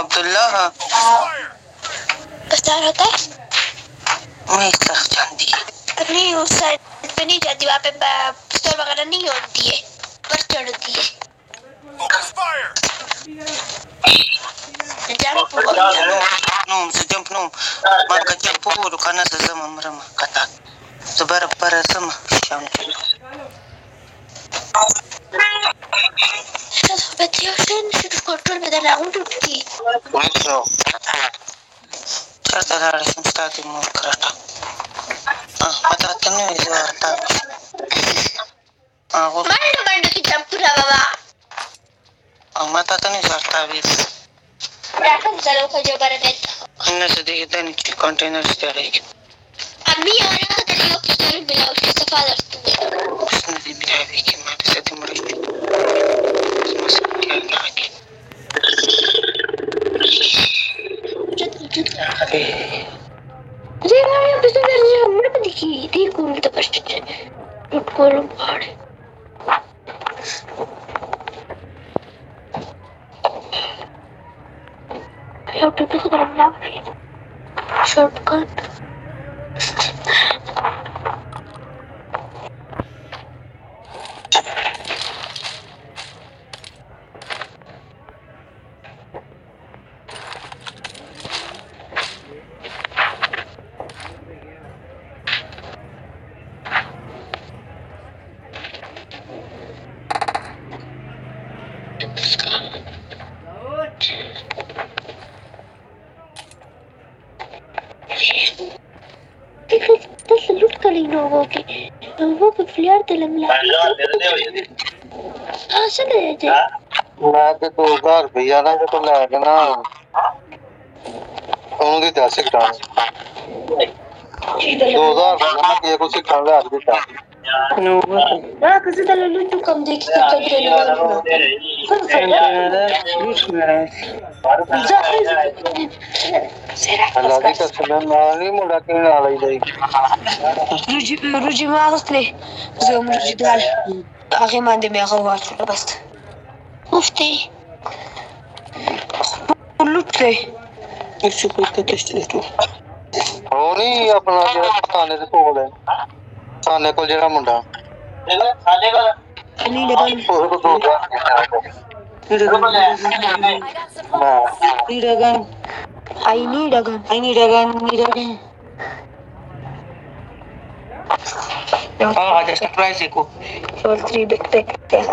अब्दुल्ला कस्तार होता है मैं इस तरफ जानती है नहीं उस साइड पे नहीं जाती वहाँ पे पिस्तौल वगैरह नहीं होती है पर चढ़ती है jump no marka jump puru kana sa zama marama kata zubara bara sama sham Petition should control with an outfit. no chata dare sim stati mo karata mata tanu izo ta Mando ki tampura baba. mata tanu izo ta vis Rakam zalo ko jo baranet. inna se dekhi tani container se रहेगी अम्मी और का तरीका पिस्तौल मिला उसके सफादर तू उसने भी मिला देखी मारे से तुम रही क्या क्या की अरे यार पिस्तौल मेरे हमने भी देखी थी कौन तो बस टूट कोल पहाड़ यार टूट को तरफ ना shortcut salute kali logo ke वो पे फ्लेयर तलम ला हाँ चले जाते मैं तो 2000 रुपया ना जो तो लैके ना उन्होंने 10 घटा 2000 रुपया ना ये कुछ घटा ला दिया no ना किसी तरह लूट कम देखी तो चल अल्लाह की कसम मां नहीं मुड़ा के ना लाई जाएगी रुजि ما غسله زوم رجي دال اخي ما عندي مغوات بس مفتي لوت لي इससे कोई कटेस्ट तो ਉਹ ਨਹੀਂ ਆਪਣਾ ਜਿਹੜਾ ਥਾਣੇ ਦੇ ਕੋਲ ਹੈ ਥਾਣੇ ਕੋਲ ਜਿਹੜਾ ਮੁੰਡਾ خلي لبن ਉਹ ਤੋਂ 2000 ਹਾਂ need a gun I need a gun need a gun ada surprise ko for 3 big pick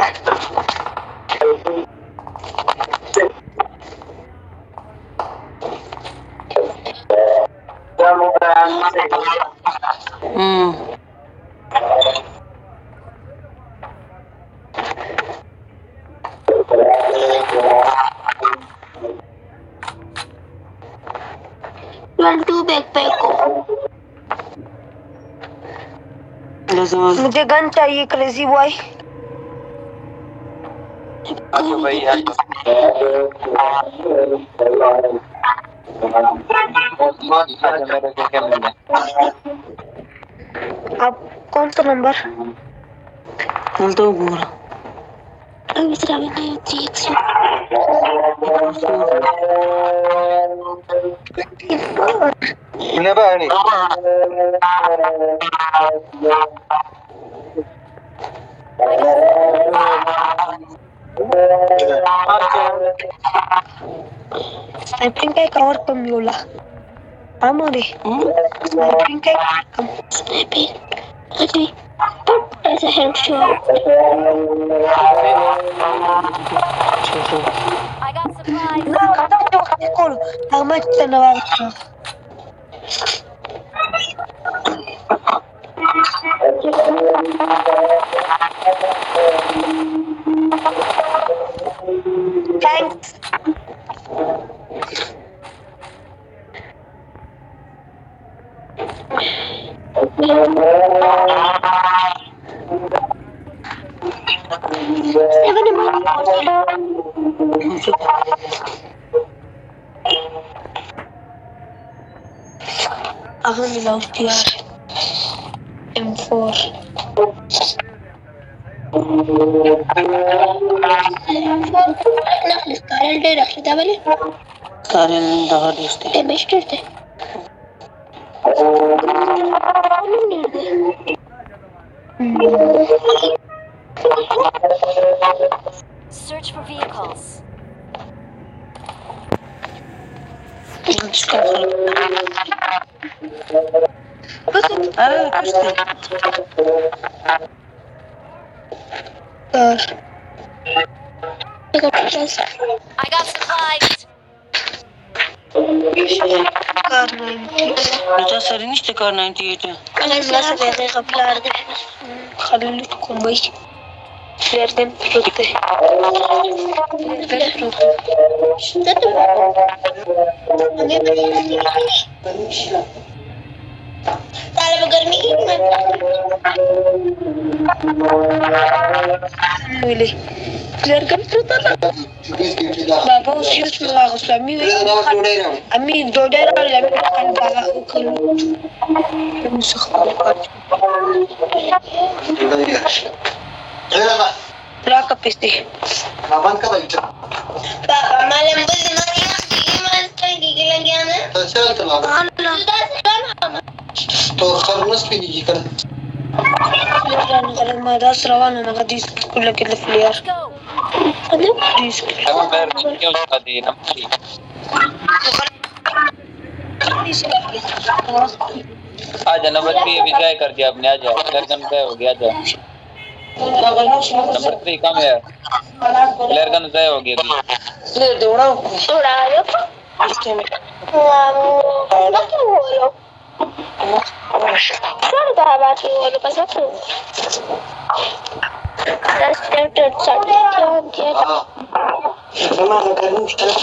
two backpack को मुझे गन चाहिए क्रेजी बॉय अच्छा भाई आप कौन सा नंबर बोल तो पूरा अभी तरह में नहीं होती इन्हें भाई नहीं स्नाइपिंग का एक और कम योला आमोरे स्नाइपिंग का एक कम स्नाइपिंग अरे ऐसा हेडशॉट I got supplies. ना खाता कौन मच धन्यवाद thanks أغني لو اختيار M4 نخلص قال الدير أخي دبلي Karen daha da işte. Demiştirdi. Search for vehicles. Bakın. Aa, kaçtı. Dur. Ne yapacağız? I got supplies. Güzel serin işte kar 97. Kalian nasıl verdi kapılarda? Kalian kumbayı. Verden tuttu. Verden tuttu. Şimdi de Kalau गर्मी Öyle. Vergan tuttu. Baba usiyoruz mu ağustos? Ami dodera lami kan baba ukul. Teraka pesti. Laban ka ba ito? Baba malambot na mas gigi lagi ana. Tasya ito lang. To kharnas pe gigi kan. Kalau madas rawan na kadis kulla kila flyer. Go. Ano? Dis. Ama meron yung study ng आजा number 3 अभी try कर दिया आपने आजा clear gun पे हो गया आजा नंबर 3 कम है क्लियर गन पे हो गया ले दौड़ा Udah ayo. इसके में Claro, tá abaixo o olho passa tudo. जमा करने मुश्किल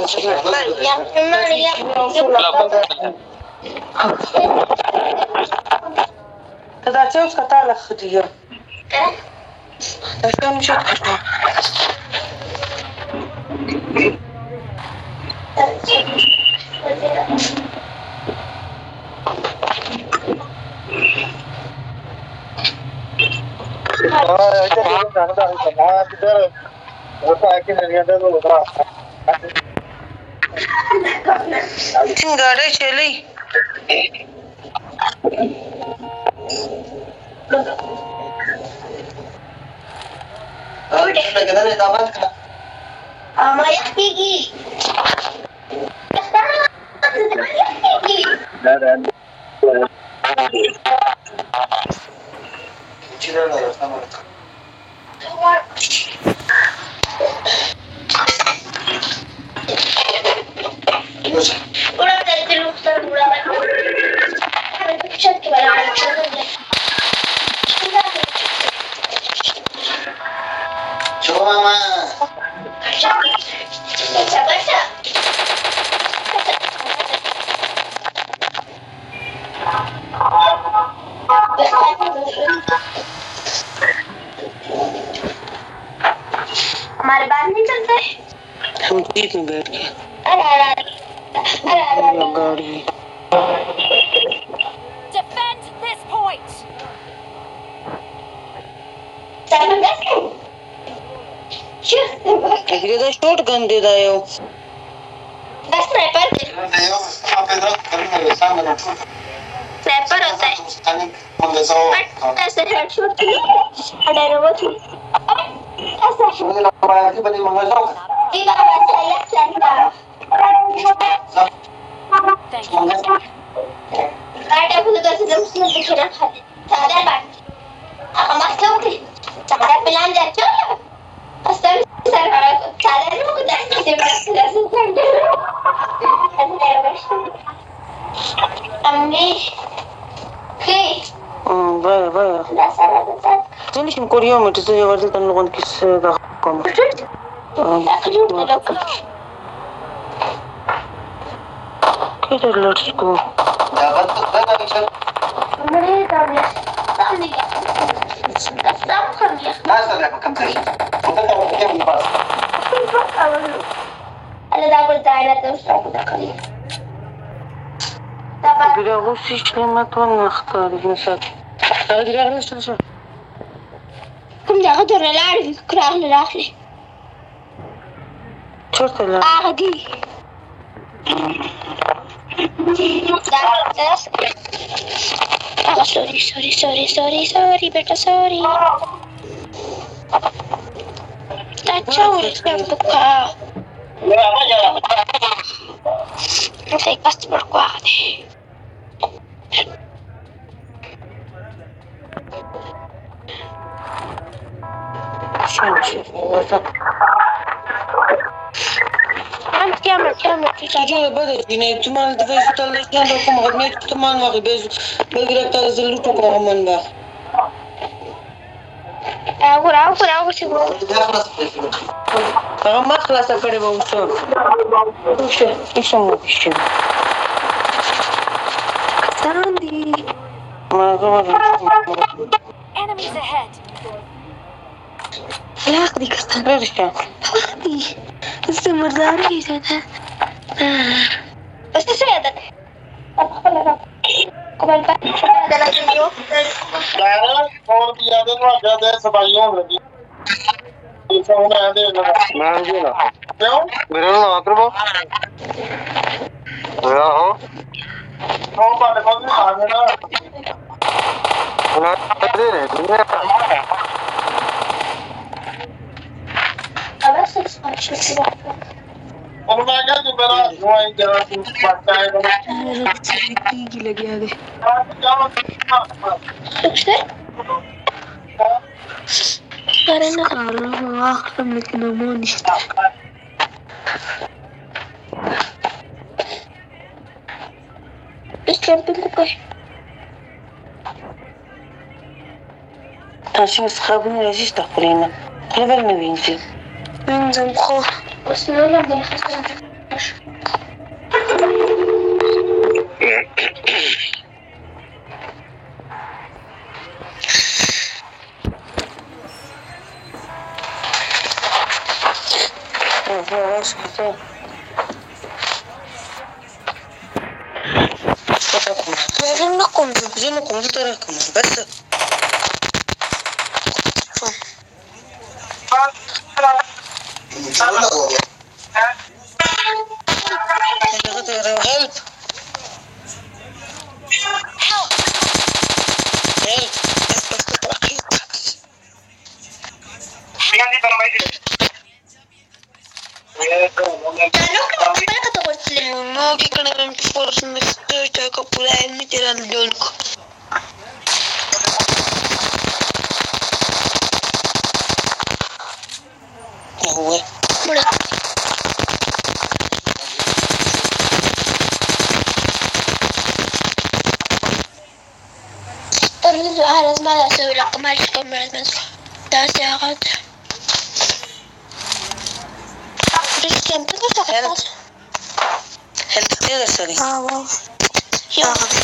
тогда что сказала ходила да что ничего गाड़ी चली Amayat gigi. Udah dari lu udah. Chat ke bawah. Coba mama. Baca. हमारे बाहर नहीं चलते हम जीप में बैठ गए अरे गाड़ी Defend this point. ये तो शॉट गन दे रहा है sniper Ayo, apa dah? Kerana sama nak. Sniper होता है Tani boleh tahu. बट ऐसे हेडशॉट ada robot ऐसा Ini nak bayar kita beli mengasau. di bawah saya sensor Thank you. ada aku juga sudah muslim pikiran hati sadar pak apa maksudnya sadar belanja coba asal sadar lu udah sih kami بايا بايا sudah salah betul تونيش من كل يوم تسوي ورد تنلغون كيس داخلكم كده اللي تسكو Dapat tu dah bisa. mereka kami dasar kami Dah sudah aku kembali. Kita tahu dia berapa. ada dapat daerah terus dapat kali dapat بيلاروسي شلمت وانا اختار مثلا هذه لا مش تنسى كم ناخذ العارف كراه للآخر شرط لا عادي Sorry, बेटा sorry. Kacau yang buka. Saya customer kuat. Tujue bada jine tumal de veju tal lejan do kom rodne tumal ma bezu belgrek tal zelu to ko man ba Aku sih mau. ma khlas kare ba uso mo bishi Sandy. Enemies ahead. Ya, di kastan. Di. Semerdari sana. Pasti saya ada. Apa lagi? Kembali dalam video. और दिया दे ना ज्यादा सफाइयों लगी सोना दे ना मैं जी ना क्यों मेरा ना आकर मेरा हो तो बात कौन सी आ गया ना दे रे Apa sih? और मैं क्या तू मेरा वही जरा तू पता है Gila dia. क्या Sukses. Karena Allah memiliki nama nista. Camping bukan? عشان اصحابنا لذيذ تقريبا قبل ما بينزل زي الخوف بس نقول لك بالحسن زينكم تراكم بس ما في كلام فرص نستوجع كبلاء مثل الدنك هو الرز على ما أسوي لكم ما أشكر من المنزل تاسع غد بس كم تقدر هل تقدر سري واو يا غد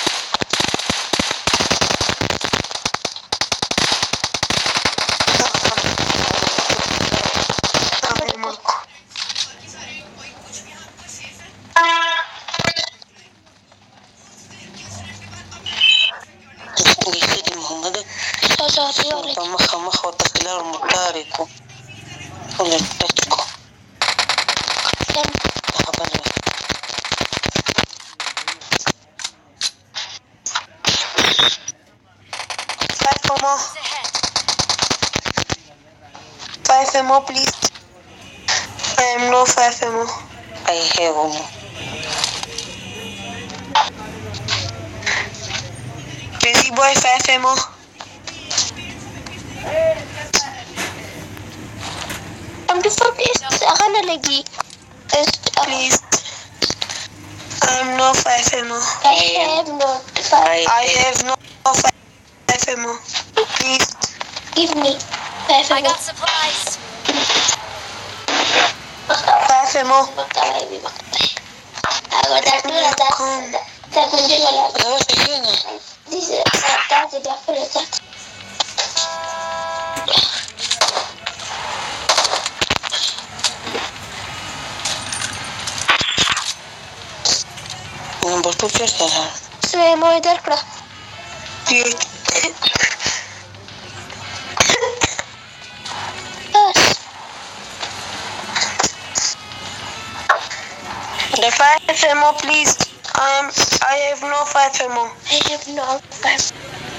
مخ وتخلال مطارق ولا تتكو Five more, please. I am no 5 more. I have one. Busy boy 5 more. I'm before this. Akan na lagi. Please. I am no 5 more. I have no 5. I have no 5 more. Please. Give me 5 I more. got supplies. 5 more. Agora tá tudo tá com dinheiro lá. Eu acho que não. Diz tá de frente. Não vou puxar nada. Sve moj drkla. 5 ammo, please. I have no 5 ammo. I have no 5.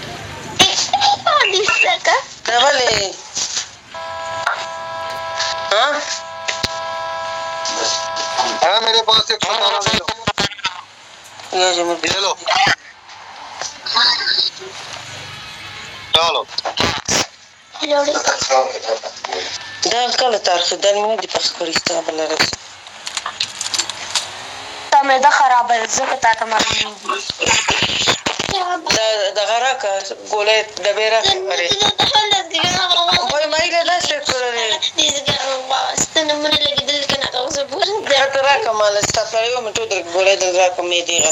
Dale. हाँ हाँ मेरे पास एक खजाना ले लो ये जो मैं ले लो चलो दाल का लतार से दाल में दिपास करिस्ता बल्लारस तमें दा खराब है ज़कता तमारी da garaka gole da bera kare boy maile da se kore ya tara kamal sta para yo me tudre gole da raka me diga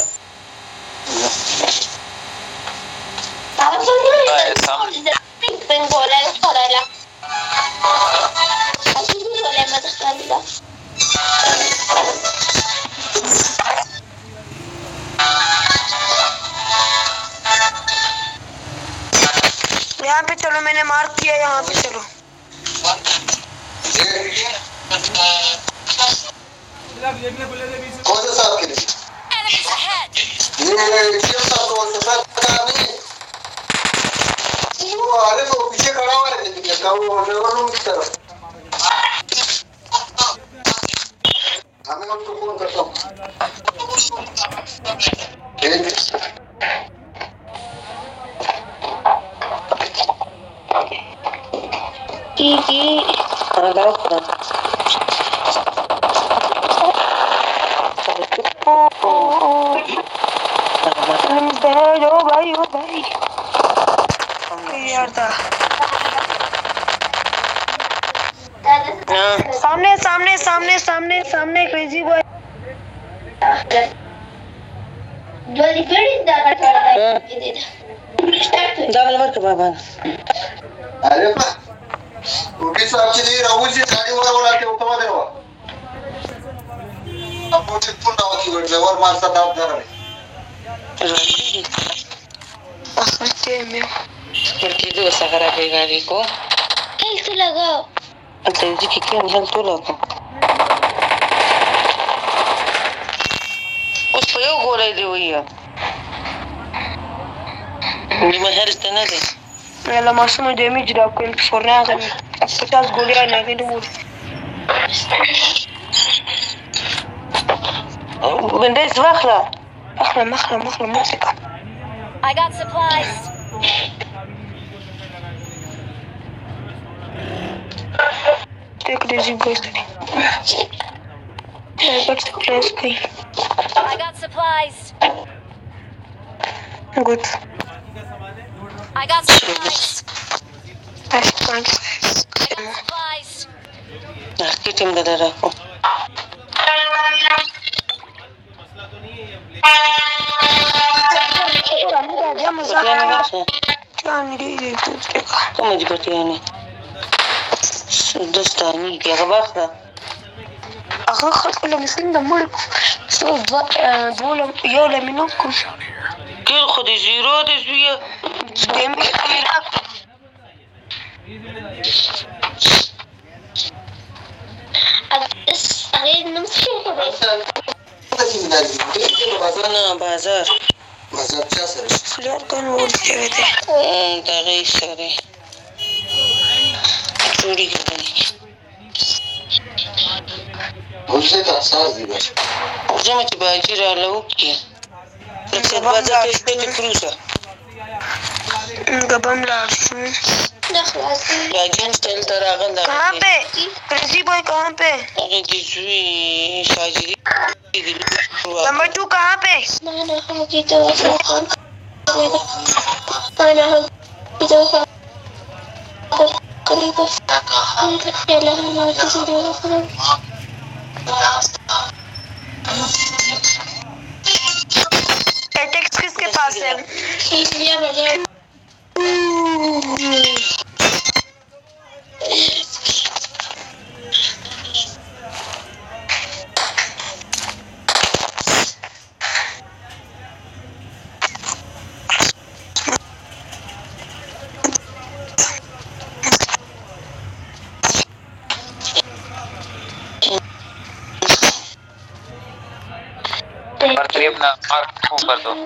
यहाँ पे चलो मैंने मार्क किया यहाँ पे चलो कौन सा साहब के लिए Enemies ahead! ये क्यों साहब कौन सा साहब का नहीं वो अरे वो पीछे खड़ा हुआ है लेकिन क्या वो रूम की तरफ हमें उनको फोन करता हूँ ओ भाई यार था सामने क्रेजी बॉय दाल वर के बाबा अरे बा उठी साहबची जी राहुलची गाडीवर बोलाते होतो देवा आपण चित्तून नावाची घडल्यावर माणसा दाब धरले porque tú vas a agarrar a Garico él se लगाओ entonces dije que no es tu loco उस पे वो गोले दे हुई है मुझे महर इस्तेना दे يلا معصوم دامج ده كنت فرناها كان 50 جولي انا كده بندس مخلة مخلة موسيقى I got supplies. take the zip boys I got supplies okay I got supplies. good I got supplies. nice thanks I got supplies. aquí te me dará con ¿cómo digo tiene? Dostani que abajo أخاف ولا مسلم دمركم دول يولا منكم كل خد زيرو ده زوية دايما أنا بازار माझा sir لا كان ولد هذا تغير سري चूड़ी करनी मुझे का साथ दिया जमा की बाजी रहा ओके लेकिन बाजार तो इसके क्रूज़ा قبل العرسين बाजी स्टाइल तरह गंदा कहाँ पे क्रेजी बॉय कहाँ पे अरे जिसवी शाजिरी नंबर 2 कहाँ पे टेक्स्ट किसके पास है पर अपना मार्क कर दो।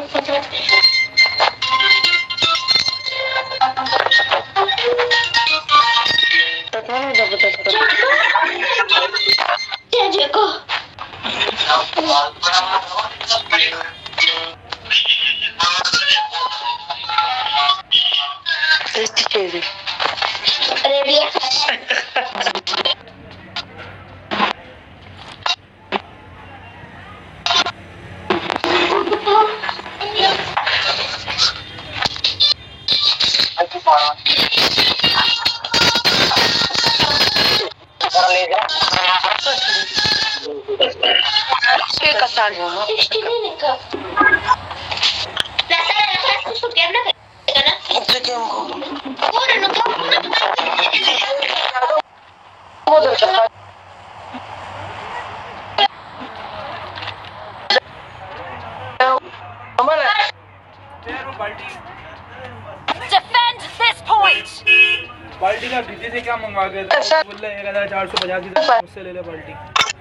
Defend this point. बाल्टी का दीदी से क्या मंगवा गए थे? बोल रहे 1450 की मुझसे ले ले बाल्टी।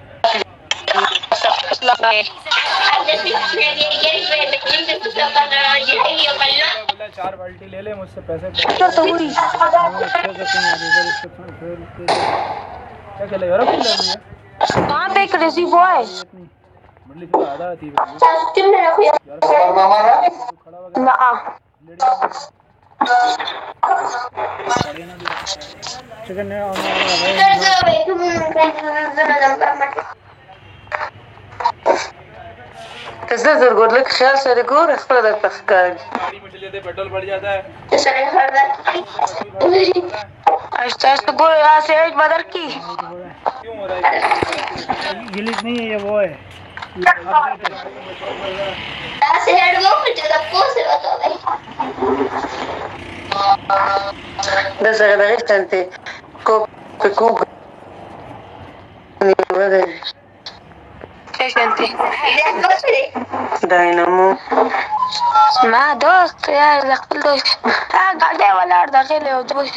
बोला 4 बाल्टी ले ले मुझसे पैसे। क्या चले यार अब कहाँ पे क्रेजी बॉय? मंडली से आधा आती है ना चिकन है تستاذر قول لك خيال سرقور اخبر لك تفكاري गाड़ी में चले थे पेट्रोल बढ़ जाता है। अच्छा तقول यहाँ से एक बदर की क्यों हो रहा है? गिलिच नहीं है ये वो है। بس انا عرفت انت كوب كوب ايش انت؟ داينامو مع دوست يا دخل دوست قاعدة ولا داخل ودوش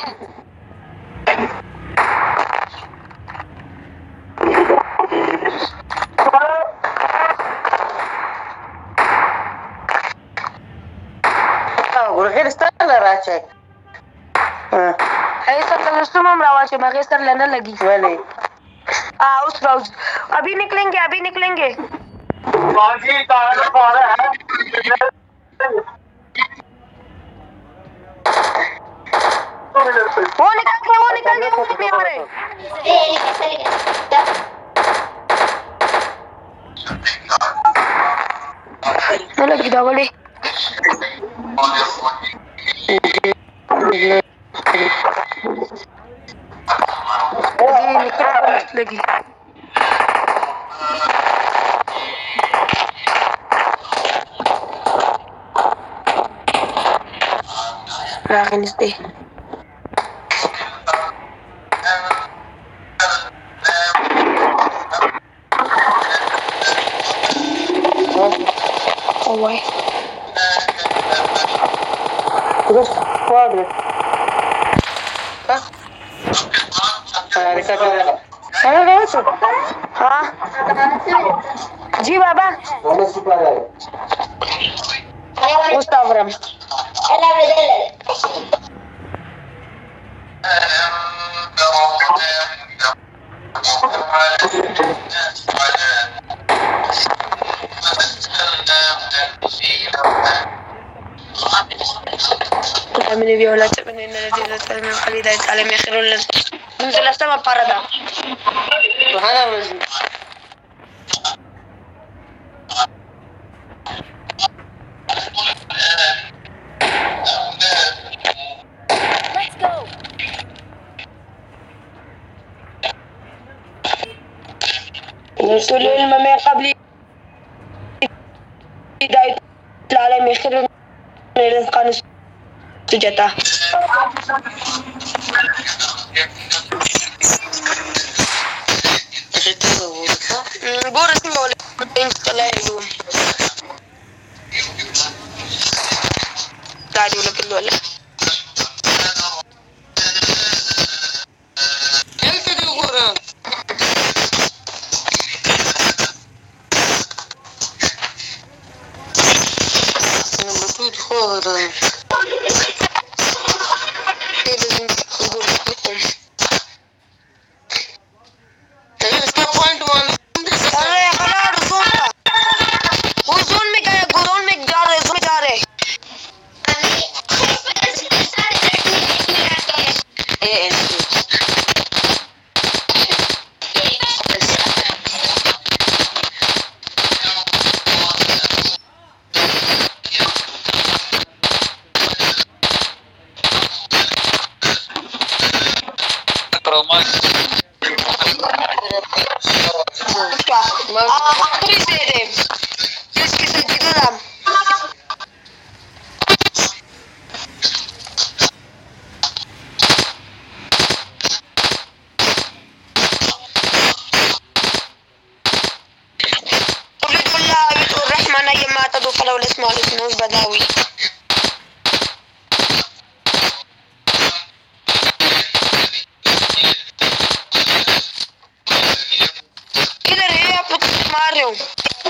غير استنى راشد ऐसा कलस्ट्रम हम रावाचे मगे सर लेने लगी वाले उस राउज अभी निकलेंगे बाकी कार पारा है वो निकल गए हमारे वो लगी दावली लगी रागन इस पे Away. Terus kuadrat. Hah? Ada kata. Ada masuk. हाँ जी बाबा Mana supaya? मुस्तावरम من viola من من خليدا تعالى من خير ولا ننزل السما باردا Mana masuk? Let's go. نرسل العلم من قبل بداية العالم يخير رزقا سجتا بورس مولى انستلايو تعالوا لك الولا Yang tadi ukuran. بداوي किधर है आप लोग मार रहे हो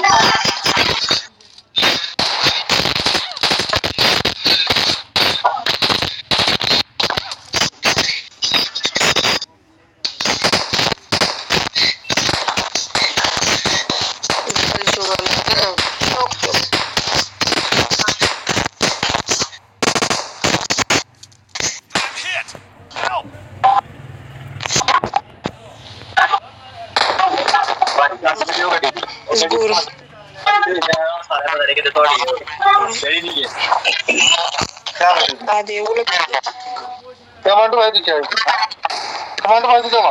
टमाटो भाई दिखाओ टमाटो भाई दिखाओ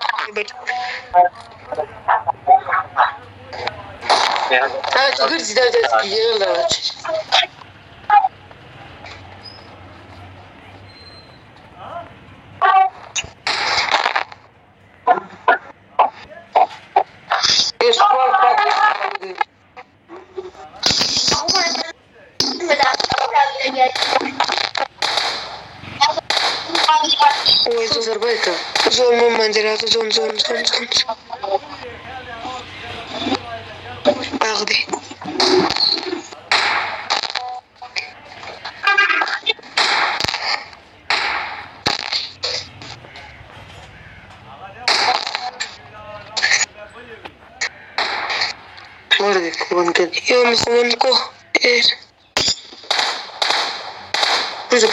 Zon manzarato zon Agde Guarda con che io mi sono Presa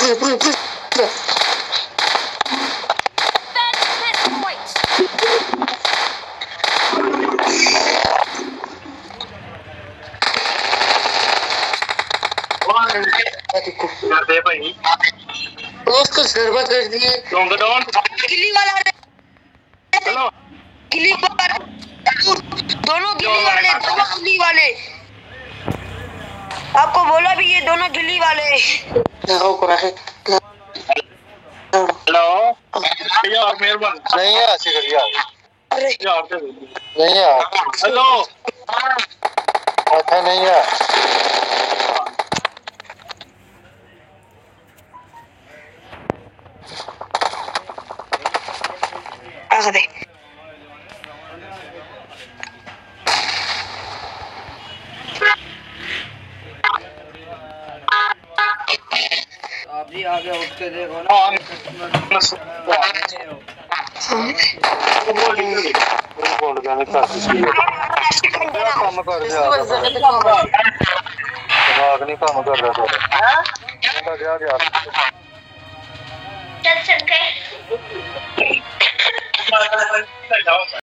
दे भाई उसको सर्वर कर दिए डोंग डाउन गिल्ली वाला चलो गिल्ली वाला दोनों गिल्ली वाले आपको बोला भी ये दोनों गिल्ली वाले लगाओ को रखे हेलो यार मेहरबान नहीं है ऐसे कर यार यार नहीं है हेलो अच्छा नहीं है आगे आप जी आगे उठ के देखो ना बोल जाने का काम कर दिया दिमाग नहीं काम कर रहा था गया चल गए